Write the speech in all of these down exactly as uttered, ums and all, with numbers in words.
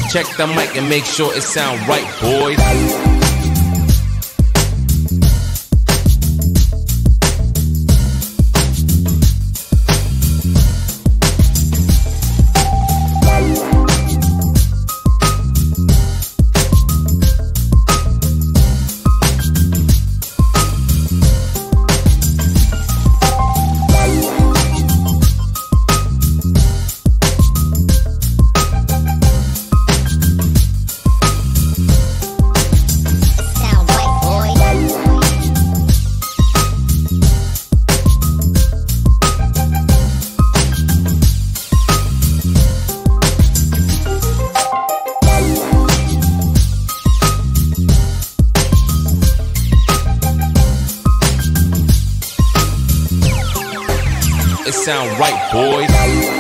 Check the mic and make sure it sound right, boys. It sound right, boys.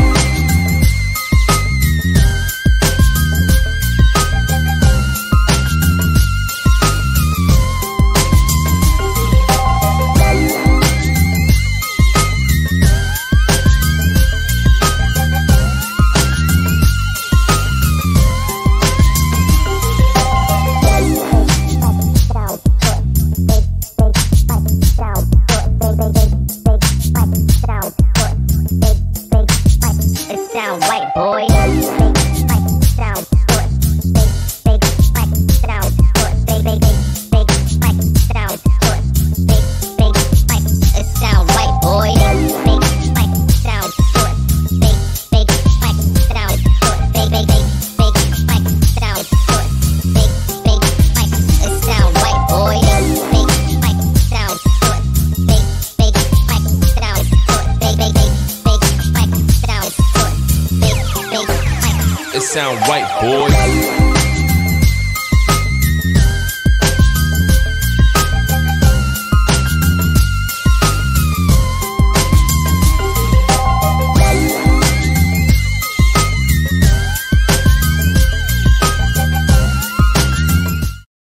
Sound white, boy. Sound good. Big, big, big, sound good. Big, big, big, big, sound good. Big, big, big, it sound white, boy. Big, big, sound good. Big, big, big, sound good. Big, big, big, big, sound good. Big, big, big, it sound white, boy. Big, big, sound good. Big, big, big, sound good. Big, big, big, big, sound good. It sound right, boys.